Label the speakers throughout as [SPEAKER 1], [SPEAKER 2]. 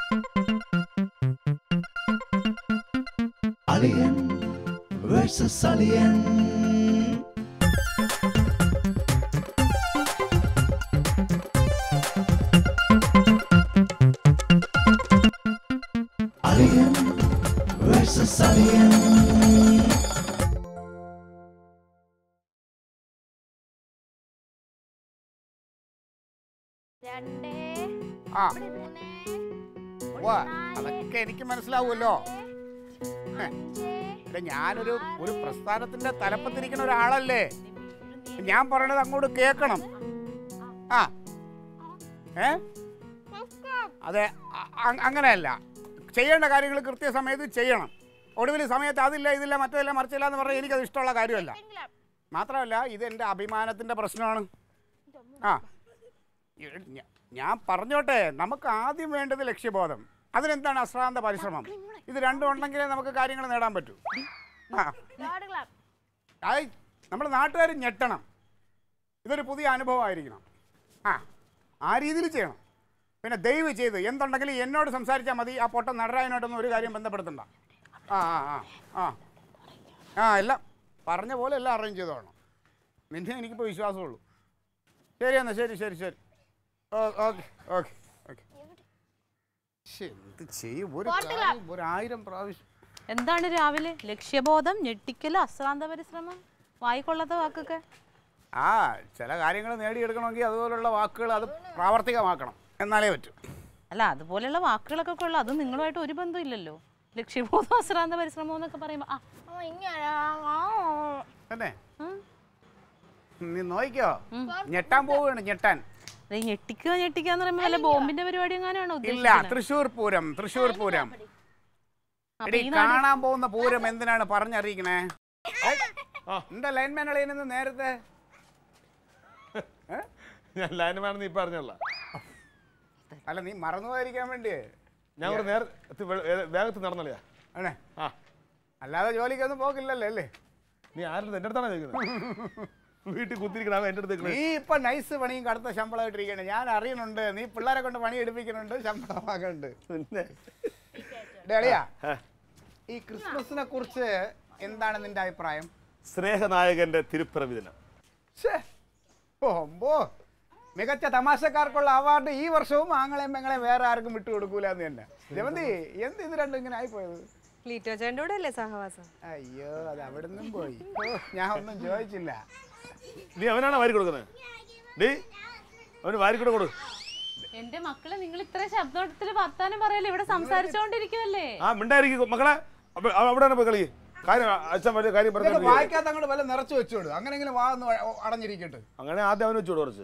[SPEAKER 1] Aliyan versus Aliyan. Aliyan versus Aliyan.
[SPEAKER 2] അതൊക്കെ എനിക്ക് മനസ്സിലാവുമല്ലോ. ഞാനൊരു പ്രസ്ഥാനത്തിന്റെ തലപ്പത്തിരിക്കുന്ന ഒരാളല്ലേ, ഞാൻ പറയണത് അങ്ങോട്ട് കേൾക്കണം. ആ അതെ, അങ്ങനെയല്ല, ചെയ്യേണ്ട കാര്യങ്ങൾ കൃത്യസമയത്ത് ചെയ്യണം. ഒടുവിൽ സമയത്ത് അതില്ല ഇതില്ല മറ്റതില്ല മറിച്ചില്ല എന്ന് പറഞ്ഞാൽ എനിക്കത് ഇഷ്ടമുള്ള കാര്യമല്ല. മാത്രമല്ല ഇത് എൻ്റെ അഭിമാനത്തിൻ്റെ പ്രശ്നമാണ്. ആ ഞാൻ പറഞ്ഞോട്ടെ, നമുക്ക് ആദ്യം വേണ്ടത് ലക്ഷ്യബോധം. അതിനെന്താണ് അശ്രാന്ത പരിശ്രമം. ഇത് രണ്ടും ഉണ്ടെങ്കിലേ നമുക്ക് കാര്യങ്ങൾ നേടാൻ പറ്റൂ. ആ നമ്മുടെ നാട്ടുകാർ ഞെട്ടണം. ഇതൊരു പുതിയ അനുഭവമായിരിക്കണം. ആ രീതിയിൽ ചെയ്യണം. പിന്നെ ദയവ് ചെയ്ത് എന്തുണ്ടെങ്കിലും എന്നോട് സംസാരിച്ചാൽ മതി. ആ പൊട്ട നടരായനോട്ടൊന്നും ഒരു കാര്യം ബന്ധപ്പെടുത്തണ്ട. എല്ലാം പറഞ്ഞ പോലെ എല്ലാം അറേഞ്ച് ചെയ്തോളണം. നിന്നെ എനിക്കിപ്പോൾ വിശ്വാസമുള്ളൂ. ശരി എന്നാൽ ശരി ശരി ശരി ഓക്കെ ഓക്കെ ഓക്കെ. എന്ത് ചെയ്യും, ഒരു 1000 പ്രാവശ്യം.
[SPEAKER 3] എന്താണ് രാവിലെ ലക്ഷ്യബോധം, ഞെട്ടിക്കൽ, അശ്രാന്ത പരിശ്രമം, വായിക്കൊള്ളാത്ത വാക്കൊക്കെ?
[SPEAKER 2] ചില കാര്യങ്ങൾ നേടിയെടുക്കണമെങ്കിൽ അതുപോലുള്ള വാക്കുകൾ അത് പ്രാവർത്തികമാക്കണം, എന്നാലേ പറ്റൂ.
[SPEAKER 3] അല്ല, അതുപോലെയുള്ള വാക്കുകളൊക്കെ ഉള്ളു. അത് നിങ്ങളുമായിട്ട് ഒരു ബന്ധം ഇല്ലല്ലോ. ലക്ഷ്യബോധം അശ്രാന്ത പരിശ്രമം എന്നൊക്കെ പറയുമ്പോ
[SPEAKER 2] തന്നെ നീ നോക്കിക്കോ, ഞെട്ടാൻ പോവുകയാണ്. ഞെട്ടാൻ
[SPEAKER 3] ഞെട്ടിക്കാന്ന് പറയുമ്പോ വല്ല ബോംബിന്റെ പരിപാടി എങ്ങനെയാണോ?
[SPEAKER 2] ഇല്ല, തൃശ്ശൂർ പൂരം. തൃശ്ശൂർ പൂരം കാണാൻ പോകുന്ന പൂരം എന്തിനാണ് പറഞ്ഞറിയിക്കണേ? എന്താ ലൈൻമാൻ അളിയനെന്ന് നേരത്തെ
[SPEAKER 4] ലൈൻമാൻ നീ പറഞ്ഞല്ല.
[SPEAKER 2] അല്ല, നീ മറന്നുപോയിരിക്കാൻ വേണ്ടിയേ
[SPEAKER 4] ഞാൻ വേഗത്തിൽ നടന്നല്ലേ.
[SPEAKER 2] ആണേ, അല്ലാതെ ജോലിക്കൊന്നും പോകില്ലല്ലോ അല്ലേ?
[SPEAKER 4] നീ ആരുടെ എൻ്റെ അടുത്താണ് ചോദിക്കുന്നത്? വീട്ടിൽ കുത്തിരിക്കണം എൻ്റെ അടുത്ത്.
[SPEAKER 2] നീ ഇപ്പൊ നൈസ് പണിയും കടുത്ത ശമ്പളമായിട്ടിരിക്കണേ, ഞാൻ അറിയുന്നുണ്ട്. നീ പിള്ളേരെ കൊണ്ട് പണി എടുപ്പിക്കുന്നുണ്ട്, ശമ്പളമാക്കുന്നുണ്ട്. പിന്നെ അളിയാ, ഈ ക്രിസ്മസിനെ കുറിച്ച് എന്താണ് നിന്റെ അഭിപ്രായം?
[SPEAKER 4] സ്നേഹനായകന്റെ തിരുപ്പിറവി ദിനം.
[SPEAKER 2] മികച്ച തമാശക്കാർക്കുള്ള അവാർഡ് ഈ വർഷവും ആങ്ങളെയും പെങ്ങളെയും വേറെ ആർക്കും വിട്ടുകൊടുക്കൂല എന്ന് തന്നെ. ജമന്തി, എന്ത് ഇത് രണ്ടും ഇങ്ങനെ ആയിപ്പോയത്?
[SPEAKER 5] ക്ലീറ്റോ ചേട്ടൻ്റെ കൂടെ അല്ലേ സഹവാസം?
[SPEAKER 2] അയ്യോ, അത് അവിടെ നിന്നും പോയി. ഞാൻ ഒന്നും ചോദിച്ചില്ല.
[SPEAKER 4] നീ അവനാണ് വാരി കൊടുക്കുന്നത്. അവന് വാരിക്കൂടെ കൊടു.
[SPEAKER 3] എന്റെ മക്കളെ, നിങ്ങൾ ഇത്ര ശബ്ദത്തിൽ വർത്താനം പറയല്ലേ, ഇവിടെ സംസാരിച്ചോണ്ടിരിക്കുവല്ലേ?
[SPEAKER 4] മിണ്ടായിരിക്കും മക്കളെ, അവിടെ പോയി കളി.
[SPEAKER 2] വായിക്കാത്ത അങ്ങോട്ട് വല്ല നിറച്ചു വെച്ചോട്, അങ്ങനെങ്കിലും വാന്ന് അടഞ്ഞിരിക്കട്ടെ.
[SPEAKER 4] അങ്ങനെ ആദ്യം അവന് വെച്ചോട് കുറച്ച്.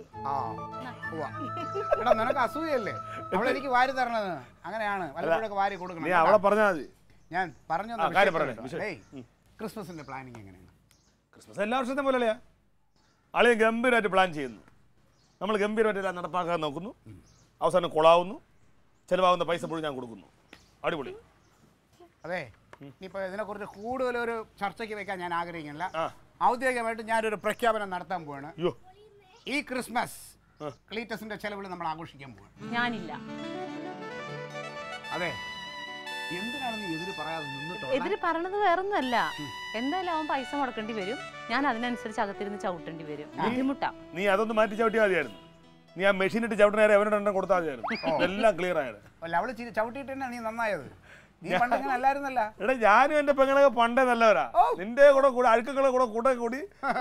[SPEAKER 2] എടാ, നിനക്ക് അസൂയല്ലേ അവളെനിക്ക് വാരി തരണത്? അങ്ങനെയാണ്, വല്ലപ്പോഴൊക്കെ വാരി കൊടുക്കണം.
[SPEAKER 4] അവളെ പറഞ്ഞാൽ മതി.
[SPEAKER 2] ഞാൻ പറഞ്ഞു ക്രിസ്മസിന്റെ പ്ലാനിങ് എങ്ങനെയാണ്?
[SPEAKER 4] ക്രിസ്മസ് എല്ലാ വർഷത്തെ പോലെയല്ലേ? ആളെയും ഗംഭീരമായിട്ട് പ്ലാൻ ചെയ്യുന്നു. നമ്മൾ ഗംഭീരമായിട്ട് എല്ലാം നടപ്പാക്കാൻ നോക്കുന്നു. അവസാനം കൊളാവുന്നു. ചിലവാകുന്ന പൈസ പോലും ഞാൻ കൊടുക്കുന്നു. അടിപൊളി.
[SPEAKER 2] അതെ, ഇനിയിപ്പോൾ ഇതിനെക്കുറിച്ച് കൂടുതലൊരു ചർച്ചയ്ക്ക് വെക്കാൻ ഞാൻ ആഗ്രഹിക്കുന്നില്ല. ഔദ്യോഗികമായിട്ട് ഞാനൊരു പ്രഖ്യാപനം നടത്താൻ പോവാണ്. ഈ ക്രിസ്മസ് ക്ലീറ്റസിന്റെ ചെലവിൽ നമ്മൾ ആഘോഷിക്കാൻ പോവാണ്.
[SPEAKER 3] ഞാനില്ല.
[SPEAKER 2] അതെ, എന്തിനാണ് നീ എതിര് പറയാതെ നിന്നിട്ടോ?
[SPEAKER 3] എതിര് പറയണത് വേറൊന്നുമല്ല. എന്തായാലും അവൻ പൈസ മുടക്കേണ്ടി വരും. ഞാൻ അതിനനുസരിച്ച് അകത്തിരുന്ന് ചവിട്ടേണ്ടി വരും. ബുദ്ധിമുട്ടാ.
[SPEAKER 4] നീ അതൊന്ന് മാറ്റി ചവിട്ടിയാൽ മതിയായിരുന്നു. നീ ആ മെഷീനിട്ട് ചവിട്ടുന്നേരെ അവനോട് കൊടുത്താൽ മതിയായിരുന്നു. എല്ലാം ക്ലിയർ ആയത്.
[SPEAKER 2] അല്ല, അവള് ചവിട്ടിയിട്ട് തന്നെ നീ നന്നായത്. നീ പണ്ടങ്ങനെ അല്ലായിരുന്നല്ല.
[SPEAKER 4] എടാ, ഞാനും എന്റെ പെങ്ങളൊക്കെ പണ്ടേ നല്ലവരാ. നിന്റെ കൂടെ അഴുക്കുകളെ കൂടെ കൂടി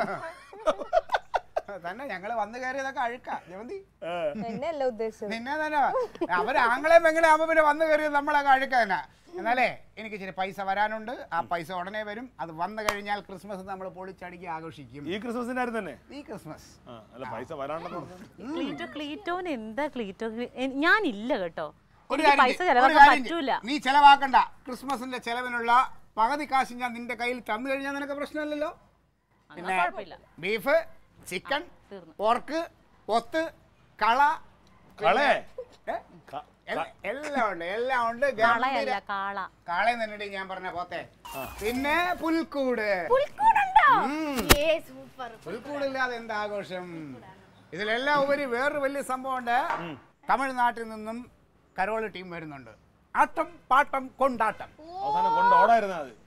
[SPEAKER 2] തന്നെ ഞങ്ങള് വന്നു കയറിയതൊക്കെ അഴുക്കാ. ജമന്തി,
[SPEAKER 5] എന്നെയല്ല ഉദ്ദേശിച്ചത്.
[SPEAKER 2] നിന്നെ തന്നെ. അവര് ആങ്ങളെ പെങ്ങളെ ആവുമ്പോ പിന്നെ വന്നു കയറിയത് നമ്മളൊക്കെ അഴുക്ക തന്നെ. എന്നാലേ എനിക്ക് ഇച്ചിരി പൈസ വരാനുണ്ട്. ആ പൈസ ഉടനെ വരും. അത് വന്നു കഴിഞ്ഞാൽ ക്രിസ്മസ് നമ്മൾ പൊളിച്ചടുക്കി ആഘോഷിക്കും.
[SPEAKER 4] ഈ ക്രിസ്മസിനായിരുന്നു തന്നെ.
[SPEAKER 2] ഈ ക്രിസ്മസ്
[SPEAKER 4] പൈസ വരാണ്ടെന്ന്
[SPEAKER 3] ക്ലീറ്റോന് എന്താ ക്ലീറ്റോ? ഞാനില്ല കേട്ടോ.
[SPEAKER 2] നീ ചെലവാക്കണ്ട. ക്രിസ്മസിന്റെ ചെലവിനുള്ള പകുതി കാശ് ഞാൻ നിന്റെ കയ്യിൽ തന്നു കഴിഞ്ഞാൽ നിനക്ക് പ്രശ്നമില്ലല്ലോ. പിന്നെ ബീഫ്, ചിക്കൻ, പോർക്ക്, പൊത്ത്, കള, എല്ലാം ഉണ്ട്. കാളയും തന്നെ ഞാൻ പറഞ്ഞ പോത്തെ. പിന്നെ പുൽക്കൂട്. പുൽക്കൂടില്ലാതെ എന്താ ആഘോഷം? ഇതിലെല്ലാം ഉപരി വേറൊരു വലിയ സംഭവം ഉണ്ട്. തമിഴ്നാട്ടിൽ നിന്നും കരോള് ടീം വരുന്നുണ്ട്. ആട്ടം പാട്ടം കൊണ്ടാട്ടം.
[SPEAKER 4] അവസാനം കൊണ്ടോടായിരുന്നാ അത്.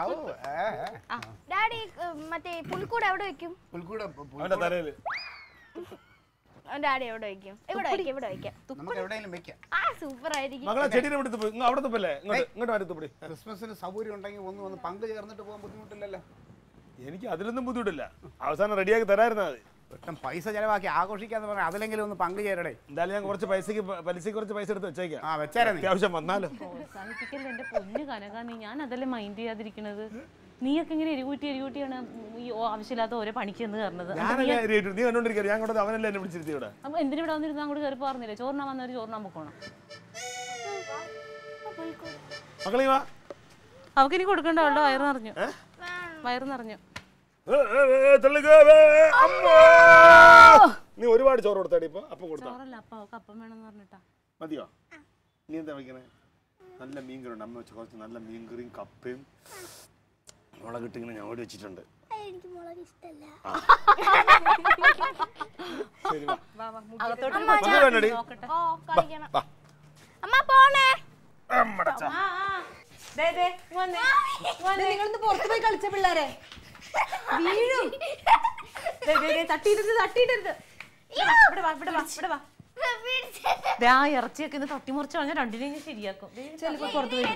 [SPEAKER 6] ഡാഡി മറ്റേ പുൽക്കൂട് എവിടെ വെക്കും?
[SPEAKER 4] അവന്റെ തലയില്.
[SPEAKER 6] ഡാഡി എവിടെ വെക്കും? ഇവിടെ വെക്കാം, ഇവിടെ വെക്കാം.
[SPEAKER 2] നമുക്ക് എവിടെയെങ്കിലും വെക്കാം.
[SPEAKER 6] ആ സൂപ്പർ ആയിരിക്കും.
[SPEAKER 4] മകളെ ചെടിയുടെ അടുത്ത് പോയി അവിടെ തുപ്പല്ലേ? ഇങ്ങോട്ട് അടുത്ത് പോയി.
[SPEAKER 2] ക്രിസ്മസിന് സൗകര്യം ഉണ്ടെങ്കിൽ ഒന്ന് പങ്ക് ചേർന്നിട്ട് പോകാൻ ബുദ്ധിമുട്ടില്ലല്ലോ.
[SPEAKER 4] എനിക്ക് അതിലൊന്നും ബുദ്ധിമുട്ടില്ല. അവസാനം റെഡിയാക്കി തരായിരുന്നാ അത്.
[SPEAKER 2] ഒട്ടും പൈസ ചെലവാക്കി ആഘോഷിക്കാന്ന് പറഞ്ഞാൽ അതിലെങ്കിലും ഒന്ന് പങ്ക് ചേരടേ.
[SPEAKER 4] എന്തായാലും ഞാൻ കുറച്ച് പലിശക്ക് കുറച്ച് പൈസ എടുത്ത് വെച്ചേക്കാം. അത്യാവശ്യം വന്നാലോ.
[SPEAKER 3] പ്രോത്സാഹിപ്പിക്കല്ലേ എന്റെ പൊന്നു കനക, ഞാൻ അതല്ലേ മൈൻഡ് ചെയ്യാതിരിക്കണത്. നീയൊക്കെ ഇങ്ങനെ എരികൂട്ടിയാണ് ഈ ആവശ്യമില്ലാത്ത ഓരോ പണിക്ക് എന്ന് കയറുന്നത്.
[SPEAKER 4] നീ കണ്ടോണ്ടിരിക്കുക. ഞാൻ കൊണ്ട് അവനല്ലേ എന്നെ പിടിച്ചിരുത്തി ഇവിടെ.
[SPEAKER 3] അപ്പൊ എന്തിനു ഇവിടെ വന്നിരുന്ന അങ്ങോട്ട് കയറി പറഞ്ഞില്ലേ? ചോറിനാ വന്നവര് ചോറിനാൻ പോക്കണം.
[SPEAKER 4] മക്കളീ വാ.
[SPEAKER 3] അവക്ക് ഇനി കൊടുക്കണ്ട, അവളുടെ വയറ് നിറഞ്ഞു. വയറ് നിറഞ്ഞു.
[SPEAKER 4] നീ ഒരുപാട് ചോറ് കൊടുത്താടി ഇപ്പൊ. അപ്പം കൊടുത്താ
[SPEAKER 3] ചോറല്ല, അപ്പൊ അവക്ക് അപ്പം വേണമെന്ന് പറഞ്ഞിട്ടാ.
[SPEAKER 4] മതിയോ? നീ എന്താ വയ്ക്കണേ? നല്ല മീൻകറിയുണ്ട്. അമ്മ വെച്ച കുറച്ച് നല്ല മീൻകറിയും കപ്പയും മുളകിട്ട് ഇങ്ങനെ ഞാൻ ഓടി വെച്ചിട്ടുണ്ട്.
[SPEAKER 6] എനിക്ക് മുളക് ഇഷ്ടല്ല. അമ്മ പോണേ.
[SPEAKER 5] നിങ്ങളൊന്ന് പുറത്തു പോയി കളിച്ച പിള്ളേരെ വീഴും. തട്ടിയിടരുത്.
[SPEAKER 3] ഇറച്ചിയൊക്കെ ഇന്ന് തട്ടിമുറിച്ച് പറഞ്ഞാൽ രണ്ടിനെയും ശരിയാക്കും.
[SPEAKER 5] ചിലപ്പോ പുറത്തു പോയി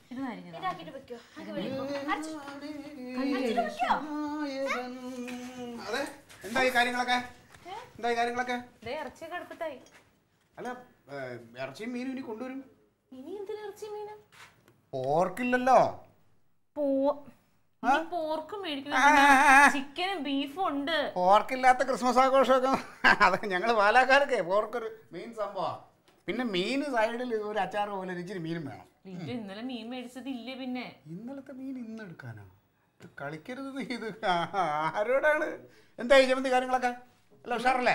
[SPEAKER 2] എന്തായി കാര്യങ്ങളൊക്കെ?
[SPEAKER 3] ഇറച്ചിയൊക്കെ അടുപ്പത്തായി.
[SPEAKER 2] അല്ല ഇറച്ചിയും മീനും ഇനി കൊണ്ടുവരും.
[SPEAKER 3] ഇനി എന്തിനാ ഇറച്ചി മീനും?
[SPEAKER 2] പോർക്കില്ലല്ലോ.
[SPEAKER 3] പോർക്കും മേടിക്കണം, ചിക്കനും ബീഫും ഉണ്ട്.
[SPEAKER 2] പോർക്കില്ലാത്ത ക്രിസ്മസ് ആഘോഷമൊക്കെ അതൊക്കെ ഞങ്ങള് പാലക്കാർക്ക് പോർക്കൊരു മെയിൻ സംഭവമാണ്. പിന്നെ മീൻ സൈഡിൽ ഒരു അച്ചാറ് പോലെ ഇച്ചിരി മീനും വേണം.
[SPEAKER 3] ഇന്നലെ മീൻ മേടിച്ചത് ഇല്ലേ? പിന്നെ
[SPEAKER 2] ഇന്നലത്തെ മീൻ ഇന്ന് എടുക്കാനോ? ഇത് കളിക്കരുത്. ഇത് ആരോടാണ്? എന്തായി ജമന്തി കാര്യങ്ങളൊക്കെ? അല്ല ഉഷാറല്ലേ?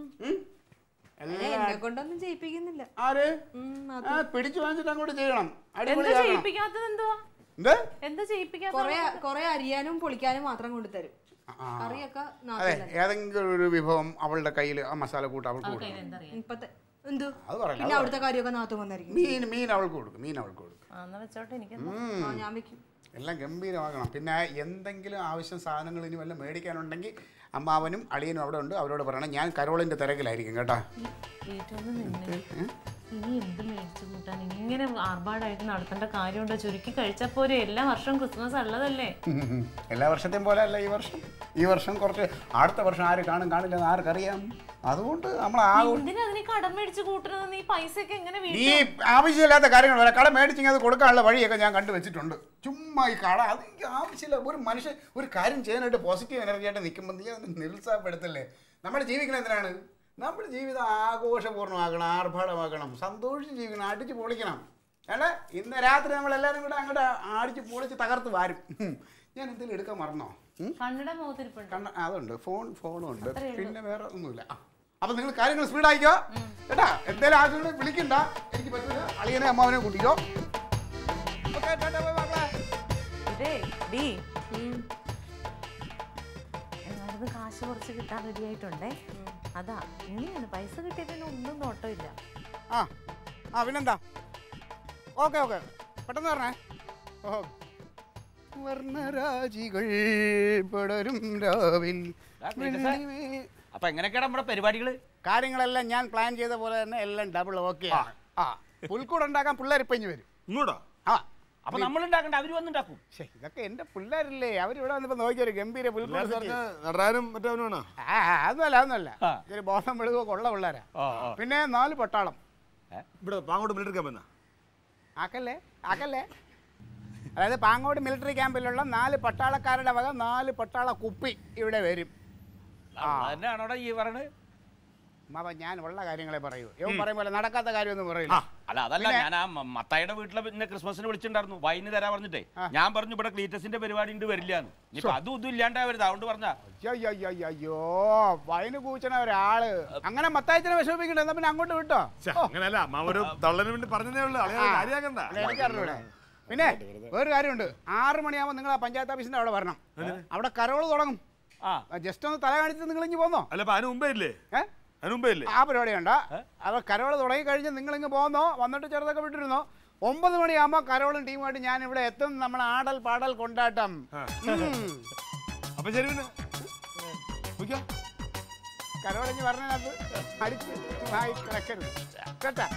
[SPEAKER 5] എന്നെ കൊണ്ടൊന്നും ചെയ്യിപ്പിക്കുന്നില്ല.
[SPEAKER 2] ആര് പിടിച്ചു വാങ്ങിച്ചിട്ട് അങ്ങോട്ട് ചെയ്യണം.
[SPEAKER 5] കൊറേ അരിയാനും പൊളിക്കാനും മാത്രം കൊണ്ടുതരും. കറിയൊക്കെ
[SPEAKER 2] അതെ, ഏതെങ്കിലും ഒരു വിഭവം അവളുടെ കയ്യിൽ ആ മസാല കൂട്ട് അവൾക്ക് കൊടുക്കും.
[SPEAKER 5] പിന്നെ അവിടുത്തെ കാര്യമൊക്കെ നാത്തും വന്നായിരിക്കും.
[SPEAKER 2] മീൻ അവൾക്ക് കൊടുക്കും.
[SPEAKER 5] ഞാൻ വെക്കും.
[SPEAKER 2] എല്ലാം ഗംഭീരമാകണം. പിന്നെ എന്തെങ്കിലും ആവശ്യം സാധനങ്ങൾ ഇനി വല്ല മേടിക്കാനുണ്ടെങ്കിൽ അമ്മാവനും അളിയനും അവിടെ ഉണ്ട്. അവരോട് പറയണം. ഞാൻ കരോളിന്റെ തിരക്കിലായിരിക്കും കേട്ടോ.
[SPEAKER 3] ഇനി എന്ത് മേടിച്ചു കൂട്ടാൻ ഇങ്ങനെ ആർഭാടായിട്ട് നടത്തേണ്ട കാര്യമുണ്ടോ? ചുരുക്കി കഴിച്ചാൽ പോരെ? എല്ലാ വർഷവും ക്രിസ്മസ് ഉള്ളതല്ലേ?
[SPEAKER 2] എല്ലാ വർഷത്തെയും പോലെ അല്ല ഈ വർഷം കുറച്ച്. അടുത്ത വർഷം ആര് കാണില്ലെന്ന് ആർക്കറിയാം. അതുകൊണ്ട് നമ്മൾ
[SPEAKER 3] കടം മേടിച്ച് കൂട്ടുന്നത്. നീ പൈസയൊക്കെ എങ്ങനെ?
[SPEAKER 2] ഈ ആവശ്യമില്ലാത്ത കാര്യങ്ങൾ വരെ കടം മേടിച്ചെങ്കിൽ അത് കൊടുക്കാനുള്ള വഴിയൊക്കെ ഞാൻ കണ്ടുവച്ചിട്ടുണ്ട്. ചുമ്മാ ഈ കട അത് എനിക്ക് ആവശ്യമില്ല. ഒരു മനുഷ്യൻ ഒരു കാര്യം ചെയ്യാനായിട്ട് പോസിറ്റീവ് എനർജി ആയിട്ട് നിൽക്കുമ്പോൾ നീ അത് നിരുത്സാഹപ്പെടുത്തല്ലേ? നമ്മൾ ജീവിക്കണം എന്തിനാണ്? നമ്മുടെ ജീവിതം ആഘോഷപൂർണ്ണമാക്കണം, ആർഭാടമാക്കണം, സന്തോഷിച്ച് ജീവിക്കണം, അടിച്ച് പൊളിക്കണം. അല്ലേ? ഇന്ന് രാത്രി നമ്മളെല്ലാവരും കൂടെ അങ്ങോട്ട് അടിച്ച് പൊളിച്ച് തകർത്ത് വാരും. ഞാൻ എന്തെങ്കിലും എടുക്കാൻ മറന്നോ? അതുണ്ട്, ഫോണും ഉണ്ട്. പിന്നെ വേറെ ഒന്നുമില്ല. അപ്പൊ നിങ്ങൾ കാര്യങ്ങൾ സ്പീഡായിക്കോ കേട്ടാ. എന്തായാലും ആദ്യം വിളിക്കണ്ട, എനിക്ക് പറ്റില്ല. അളിയനെ അമ്മാവനെ കൂട്ടിക്കോ.
[SPEAKER 3] കാശ് കുറച്ച് കിട്ടാൻ റെഡി ആയിട്ടുണ്ടേ. അതാ ഇനിയാണ് പൈസ കിട്ടിയതിന് ഒന്നും നോട്ടമില്ല.
[SPEAKER 2] പിന്നെന്താ? ഓക്കെ പെട്ടെന്ന് പറഞ്ഞേ. വർണ്ണരാജികൾ പടരും രാവിൽ.
[SPEAKER 7] അപ്പൊ എങ്ങനെയൊക്കെയാണ് നമ്മുടെ പരിപാടികള്?
[SPEAKER 2] കാര്യങ്ങളെല്ലാം ഞാൻ പ്ലാൻ ചെയ്ത പോലെ തന്നെ എല്ലാം ഡബിൾ ഓക്കെ. പുൽക്കൂട് ഉണ്ടാക്കാൻ പിള്ളേർ ഇപ്പൊ ഇനി വരും.
[SPEAKER 7] ഇങ്ങോട്ടോ? അപ്പൊ നമ്മൾ ഉണ്ടാക്കണ്ട, അവര് വന്നുണ്ടാക്കും.
[SPEAKER 2] ഇതൊക്കെ എന്റെ പിള്ളേരില്ലേ, അവരിവിടെ വന്നപ്പോ നോക്കിയൊരു ഗംഭീര പുൽക്കൂട്. അതൊന്നുമല്ല ഒരു ബോധം വെളുകോ കൊള്ള പിള്ളേരാ. പിന്നെ 4 പട്ടാളം. ആക്കല്ലേ അതായത് പാങ്ങോട് മിലിറ്ററി ക്യാമ്പിലുള്ള 4 പട്ടാളക്കാരുടെ വക 4 പട്ടാള കുപ്പി ഇവിടെ വരും.
[SPEAKER 7] ഈ പറയണത്
[SPEAKER 2] ഞാൻ ഉള്ള കാര്യങ്ങളെ പറയൂ. ഇവൻ പറയുമ്പോൾ നടക്കാത്ത കാര്യമൊന്നും പറയില്ല.
[SPEAKER 7] അല്ല അതല്ല, ഞാൻ ആ മത്തായിയുടെ വീട്ടിലെ പിന്നെ ക്രിസ്മസിന് വിളിച്ചിട്ടുണ്ടായിരുന്നു, വൈന് തരാ പറഞ്ഞിട്ടേ. ഞാൻ പറഞ്ഞു ഇവിടെ ക്ലീറ്റസിന്റെ പരിപാടി ഉണ്ട്, വരില്ലാന്ന്. ഇപ്പൊ അതും ഇതും ഇല്ലാണ്ടാവരുത്, അതുകൊണ്ട് പറഞ്ഞ.
[SPEAKER 2] അയ്യോ വൈന് കൂച്ചണ ഒരാള് അങ്ങനെ മത്തായത്തിനെ വിഷമിപ്പിക്കണ്ട. എന്നാ പിന്നെ അങ്ങോട്ട് വിട്ടോ. എനിക്കറിഞ്ഞൂടെ. പിന്നെ വേറൊരു കാര്യമുണ്ട്. 6 മണിയാകുമ്പോൾ നിങ്ങൾ ആ പഞ്ചായത്ത് ഓഫീസിന്റെ അവിടെ വരണം. അവിടെ കരോള് തുടങ്ങും. ജസ്റ്റ് ഒന്ന് തല കാണിച്ചിട്ട് നിങ്ങൾ ഇങ്ങ് പോന്നോ. ആ പരിപാടി വേണ്ട. അവർ കരോള് തുടങ്ങി കഴിഞ്ഞ് നിങ്ങൾ ഇങ്ങ് പോന്നോ, വന്നിട്ട് ചെറുതൊക്കെ വിട്ടിരുന്നോ. 9 മണിയാകുമ്പോൾ കരോളും ടീമുമായിട്ട് ഞാൻ ഇവിടെ എത്തും. നമ്മൾ ആടൽ പാടൽ കൊണ്ടാട്ടം.
[SPEAKER 4] അപ്പൊ ശരി പിന്നെ
[SPEAKER 2] കരോളിഞ്ഞ് പറഞ്ഞത് അടിച്ച് വായി കിടക്കരുത് കേട്ടാ.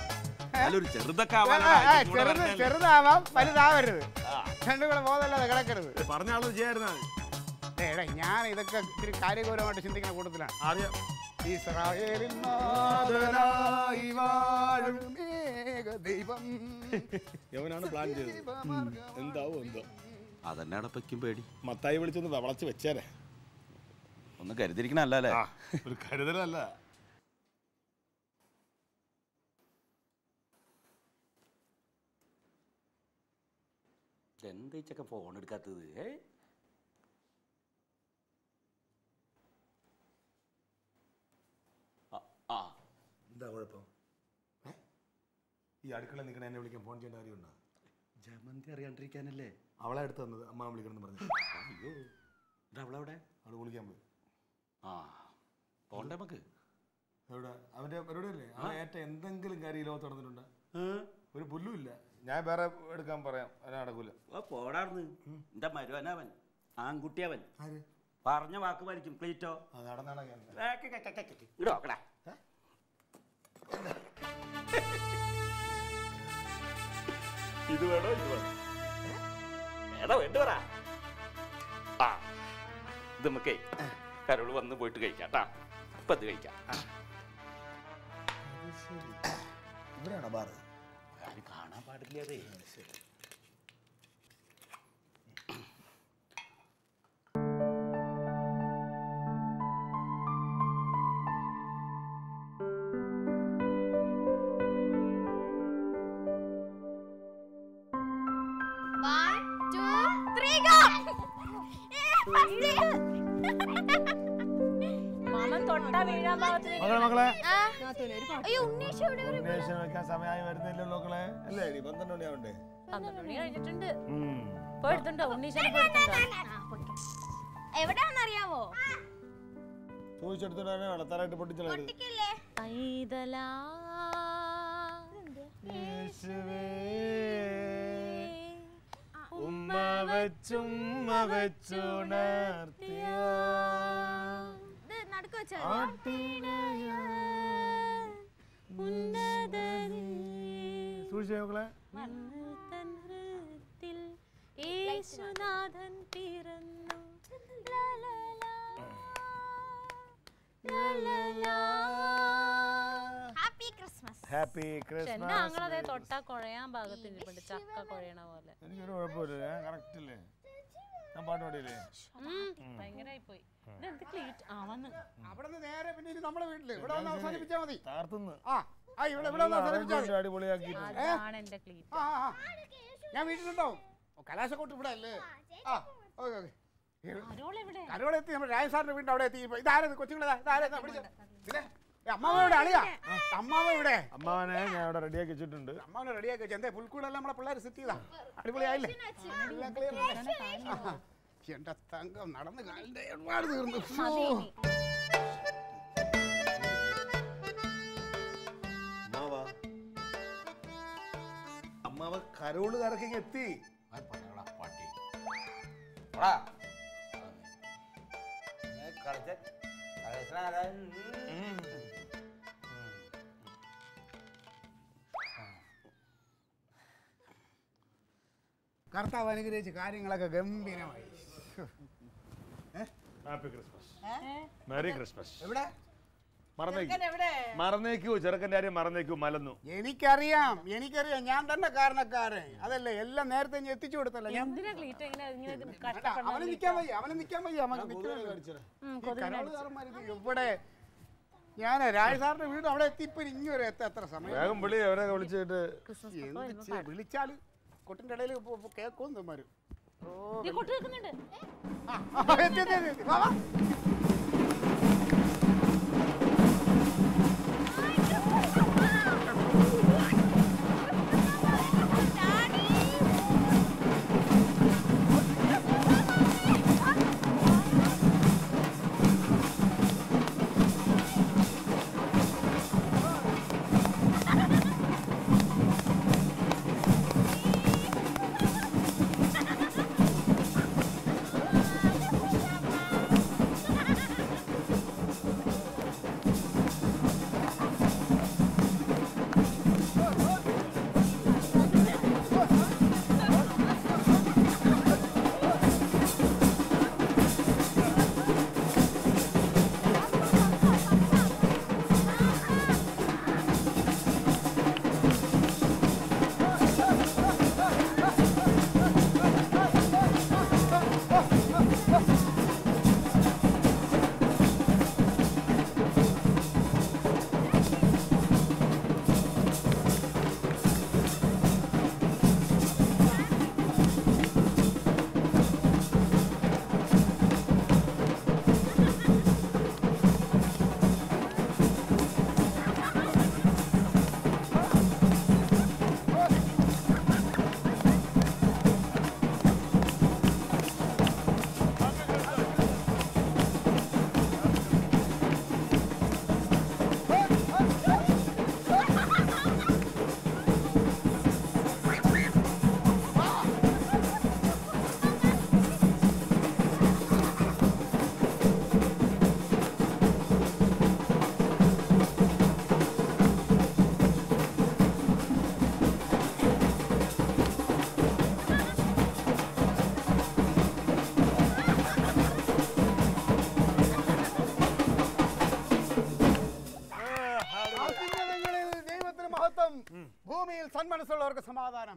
[SPEAKER 2] ചെറുതാവാം വലുതാവരുത്. രണ്ടും കൂടെ ബോധമല്ലാതെ കിടക്കരുത്.
[SPEAKER 4] പറഞ്ഞ ആള് ചെയ്യായിരുന്നാ
[SPEAKER 2] എടാ ഞാൻ ഇതൊക്കെ ഇത്തിരി കാര്യഗൗരവമായിട്ട് ചിന്തിക്കുന്ന കൂട്ടത്തിലാണ്.
[SPEAKER 4] അറിയാം.
[SPEAKER 2] ഇസ്രായേലിൻ നാഥനായി വാഴും ഏകദൈവം.
[SPEAKER 4] യവനാണ് പ്ലാൻ ചെയ്തത്. എന്താവോ എന്തോ.
[SPEAKER 7] അതന്നെ അടപ്പയ്ക്കും പേടി.
[SPEAKER 4] മത്തായി വിളിച്ചൊന്ന് വളച്ച് വെച്ചേരെ.
[SPEAKER 7] ഒന്ന് കരുതിരിക്കണല്ലേ?
[SPEAKER 4] ഒരു കരുതലല്ല.
[SPEAKER 7] എന്താ ഫോൺ എടുക്കാത്തത്?
[SPEAKER 4] എന്താ കുഴപ്പം? ഈ അടുക്കള നിൽക്കണ എന്നെ വിളിക്കാൻ ഫോൺ ചെയ്യേണ്ട കാര്യമുണ്ടോ?
[SPEAKER 7] ജമന്തി അറിയാണ്ടിരിക്കാനല്ലേ
[SPEAKER 4] അവളെ എടുത്ത് തന്നത്. അമ്മ വിളിക്കണമെന്ന് പറഞ്ഞു.
[SPEAKER 7] അയ്യോ, അവളെവിടെ?
[SPEAKER 4] അവള് വിളിക്കാൻ പോയി.
[SPEAKER 7] പോണ്ടേ നമുക്ക്?
[SPEAKER 4] എവിടെ? അവന്റെ പരിപാടിയല്ലേ? അവൻ ഏറ്റ എന്തെങ്കിലും കാര്യം ലോകത്ത് നടന്നിട്ടുണ്ടോ? ഒരു പുല്ലും ഇല്ല. ഞാൻ വേറെ എടുക്കാൻ പറയാം. അവനെ നടക്കൂല.
[SPEAKER 7] പോടാർന്ന്. എന്റെ മരുവനവൻ, ആൺകുട്ടിയവൻ പറഞ്ഞ വാക്ക് പാലിക്കും. ക്ലീറ്റോ ഇടോക്കടാ. ഇത് വേണോ ഇത് വേണോ? ഏതാ വേണ്ട പറ. ഇത് നമുക്കേ കരോള് വന്ന് പോയിട്ട് കഴിക്കാട്ടാ. ഇപ്പൊ അത് കഴിക്കാം.
[SPEAKER 4] ഇവിടെയാണോ ബാറ്?
[SPEAKER 7] ആരും കാണാൻ പാടില്ല. അതേ ശരി.
[SPEAKER 4] സമയമായി വരുന്നില്ലല്ലോ മക്കളെ. അല്ലേ 12 മണിയാവണ്ടേ?
[SPEAKER 3] 12 മണി കഴിഞ്ഞിട്ടുണ്ട്.
[SPEAKER 6] എവിടെയാണെന്നറിയാവോ?
[SPEAKER 4] ചോദിച്ചെടുത്തോണ്ട് വളർത്താനായിട്ട് പൊട്ടിച്ചത്. ഉമ്മ വെച്ചുമ്മ വെച്ചുണർത്തിയ സൂക്ഷിച്ചോക്കളെ.
[SPEAKER 3] യേശുനാഥൻ പിറന്നു.
[SPEAKER 4] Happy Christmas.
[SPEAKER 3] ഞങ്ങളതെ തൊട്ടാ കുഴയാൻ ഭാഗത്തിരിപ്പുണ്ട്. ചക്ക കുഴയണ പോലെ.
[SPEAKER 4] എനിക്കൊരു കുഴപ്പമില്ല. കറക്റ്റ് അല്ലേ? ഞാൻ പാട്ട് പാടിയില്ലേ?
[SPEAKER 3] ഭയങ്കരമായി പോയി.
[SPEAKER 2] അവിടെ നേരെ പിന്നെ നമ്മുടെ വീട്ടില് ഇവിടെ വന്ന് അവസാനിപ്പിച്ചാ മതി.
[SPEAKER 4] താർത്തുന്നു.
[SPEAKER 2] അടിപൊളിയാക്കി. ഞാൻ വീട്ടിലുണ്ടാവും. കലാശക്കോട്ട് ഇവിടെ അല്ലേ? കരോളെ എത്തി. നമ്മുടെ രാജ സാറിന്റെ വീടിന്റെ അവിടെ എത്തി. ഇതാരത്? കൊച്ചുങ്ങളെ അമ്മാവ ഇവിടെ. അളിയാ അമ്മാവ ഇവിടെ.
[SPEAKER 4] അമ്മാവനെ ഞാൻ അവിടെ റെഡിയാക്കി വെച്ചിട്ടുണ്ട്.
[SPEAKER 2] അമ്മാവനെ റെഡിയാക്കി വെച്ചു. എന്താ പുൽക്കൂടെല്ലാം നമ്മളെ പിള്ളേർ സെറ്റ് ചെയ്താ? അടിപൊളിയായില്ലേ? എന്റെ തങ്കം നടന്ന് കാലിന്റെ ഒരുപാട് തീർന്നു.
[SPEAKER 4] അമ്മാവ കരോള് കറക്കി എത്തി.
[SPEAKER 2] കർത്താവ് അനുഗ്രഹിച്ച് കാര്യങ്ങളൊക്കെ ഗംഭീരമായി.
[SPEAKER 4] Happy Christmas. Merry Christmas.
[SPEAKER 2] എവിടെ
[SPEAKER 4] മറന്നേക്കൂ? ചെറുക്കൻ്റെ കാര്യം മറന്നേക്കൂ. മലന്നു.
[SPEAKER 2] എനിക്കറിയാം. ഞാൻ തന്നെ കാരണക്കാരൻ. അതല്ലേ എല്ലാം നേരത്തെ എത്തിച്ചു കൊടുത്തല്ലോ. അവന് നിൽക്കാൻ വയ്യ. ഇവിടെ ഞാൻ രാജ സാറിന്റെ വീട് അവിടെ എത്തിപ്പോ ഇങ്ങനെ എത്ര സമയം?
[SPEAKER 4] വേഗം വിളി. അവരെ വിളിച്ചിട്ട്
[SPEAKER 2] വിളിച്ചാല് കൊട്ടിന്റെ ഇടയിൽ കേക്കും തമ്മാരും. ഭൂമിയിൽ സന്മനസ്സുള്ളവർക്ക് സമാധാനം.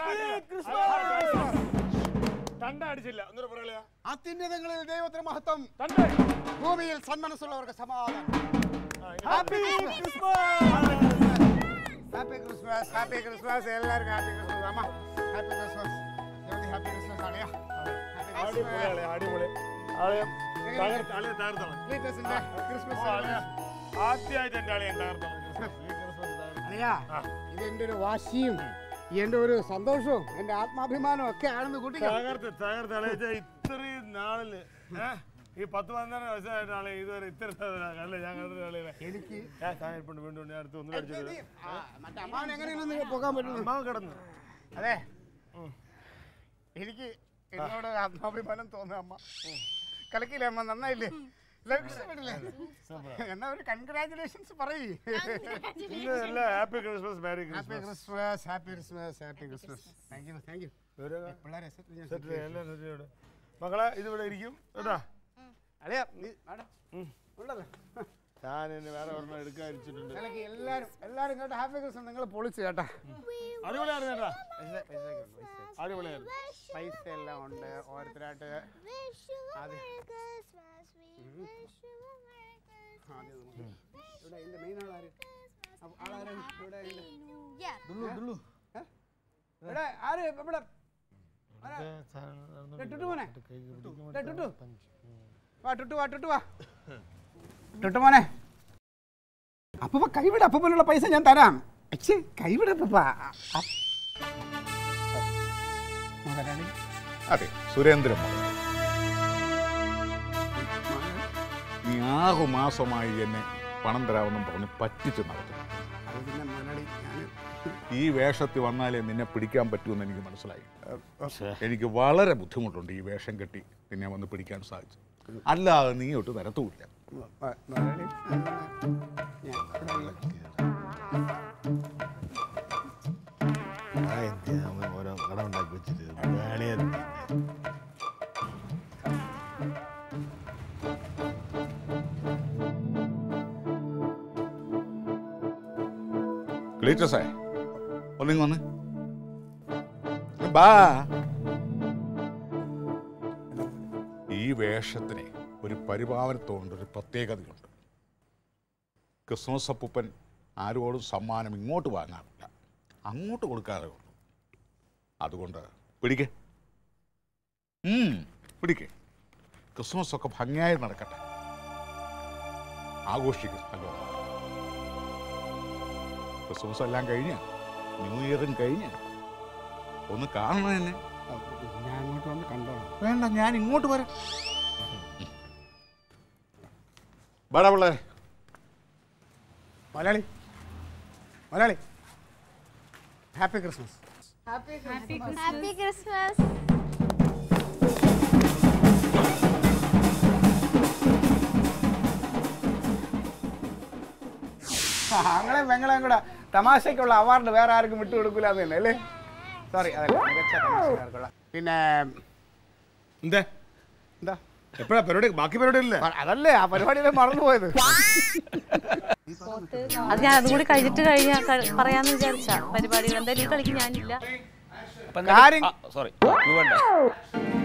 [SPEAKER 2] അത്യുന്നതങ്ങളിൽ ദൈവത്തിന് മഹത്വം. ഭൂമിയിൽ സന്മനസ്സുള്ളവർക്ക് സമാധാനം. Happy Christmas. Happy Christmas. എല്ലാവർക്കും ഹാപ്പി ക്രിസ്മസ്. അമ്മ ഹാപ്പി ക്രിസ്മസ്. ഹാപ്പി ക്രിസ്മസ് അളിയാ. അളിയാ, ഇതെന്റെ ഒരു വാശിയും എന്റെ ഒരു സന്തോഷവും എന്റെ ആത്മാഭിമാനവും ഒക്കെ ആണെന്ന് കൂട്ടി
[SPEAKER 4] ഇത്രയും നാളില് ഈ 10-12 വയസ്സായിട്ടാണ് ഇതുവരെ ഇത്ര ഞാൻ എനിക്ക് വീണ്ടും ഞാൻ അടുത്ത് ഒന്നും
[SPEAKER 2] മറ്റേ അമ്മാവൻ എങ്ങനെയൊന്നും പോകാൻ പറ്റുന്നു.
[SPEAKER 4] അമ്മാവൻ കിടന്നു.
[SPEAKER 2] അതെ, എനിക്ക് എന്നോട് ആത്മാഭിമാനം തോന്നുക. അമ്മ കളിക്കില്ലേ? അമ്മ നന്നായില്ലേ? എന്നാ ഒരു കൺഗ്രാറ്റുലേഷൻസ് പറയൂ.
[SPEAKER 4] Happy Christmas. Merry
[SPEAKER 2] happy Christmas. Happy Christmas. Happy Christmas. Thank you. Thank you.
[SPEAKER 4] മക്കളെ ഇതിവിടെ ഇരിക്കും കേട്ടാ.
[SPEAKER 2] അതെയാ
[SPEAKER 4] ഞാൻ വേറെ ഒരെണ്ണം എടുക്കാതിരിച്ചിട്ടുണ്ട്.
[SPEAKER 2] എല്ലാരും കേട്ടോ. Happy Christmas. നിങ്ങൾ പൊളിച്ചു കേട്ടാ.
[SPEAKER 4] അടിപൊളിയായിരുന്നു കേട്ടാ. അടിപൊളിയായിരുന്നു.
[SPEAKER 2] പൈസ എല്ലാം ഉണ്ട് ഓരോരുത്തരായിട്ട്. ടുട്ടുമോനെ, അപ്പ കൈവിട. അപ്പനുള്ള പൈസ ഞാൻ തരാം. കൈവിട അപ്പ.
[SPEAKER 8] അതെ, സുരേന്ദ്രൻ. നീ 6 മാസമായി എന്നെ പണം തരാമെന്നും പറഞ്ഞ് പറ്റിച്ച് നടത്തും. ഈ വേഷത്തിൽ വന്നാലേ നിന്നെ പിടിക്കാൻ പറ്റുമെന്ന് എനിക്ക് മനസ്സിലായി. എനിക്ക് വളരെ ബുദ്ധിമുട്ടുണ്ട് ഈ വേഷം കെട്ടി നിന്നെ വന്ന് പിടിക്കാൻ സാധിച്ചു. അല്ലാതെ നീ ഒട്ട് തരത്തുമില്ല.
[SPEAKER 4] ഓരോ കട ഉണ്ടാക്കി വെച്ചിട്ട്
[SPEAKER 8] ക്ലീറ്റസേ, ഒന്നിങ്ങ് വന്ന് ബാ. ഈ വേഷത്തിന് ഒരു പരിഭാവനത്തോണ്ട് ഒരു പ്രത്യേകതയുണ്ട്. ക്രിസ്മസ് അപ്പൂപ്പൻ ആരോടും സമ്മാനം ഇങ്ങോട്ട് വാങ്ങാറില്ല, അങ്ങോട്ട് കൊടുക്കാറേ ഉള്ളൂ. അതുകൊണ്ട് പിടിക്കേ ക്രിസ്മസ് ഒക്കെ ഭംഗിയായി നടക്കട്ടെ. ആഘോഷിക്കും. അല്ലോ, ക്രിസ്മസ് എല്ലാം കഴിഞ്ഞ് ന്യൂ ഇയറും കഴിഞ്ഞ് ഒന്ന് കാണണം എന്നെ.
[SPEAKER 2] ഞാൻ അങ്ങോട്ട് വന്ന് കണ്ടോളാം.
[SPEAKER 8] വേണ്ട, ഞാൻ ഇങ്ങോട്ട് വരാം. വേടാ പിള്ളേ.
[SPEAKER 2] Malayali Malayali happy Christmas.
[SPEAKER 6] Happy Christmas.
[SPEAKER 2] ആങ്ങളെയും പെങ്ങളെയും കൂടെ തമാശക്കുള്ള അവാർഡ് വേറെ ആർക്കും വിട്ടുകൊടുക്കൂല എന്ന് തന്നെ അല്ലേ? സോറി, അതല്ല, മികച്ച തമാശക്കാർക്കുള്ള. പിന്നെ
[SPEAKER 4] എന്താ എന്താ എപ്പോഴാ പരിപാടി? ബാക്കി പരിപാടി ഇല്ലേ?
[SPEAKER 2] അതല്ലേ ആ പരിപാടിയിലെ മറന്നുപോയത്.
[SPEAKER 3] അത് ഞാൻ അതും കൂടി കഴിഞ്ഞിട്ട് പറയാന്ന് വിചാരിച്ച പരിപാടികൾ എന്തായാലും ഈ കളിക്ക് ഞാനില്ല.
[SPEAKER 7] സോറി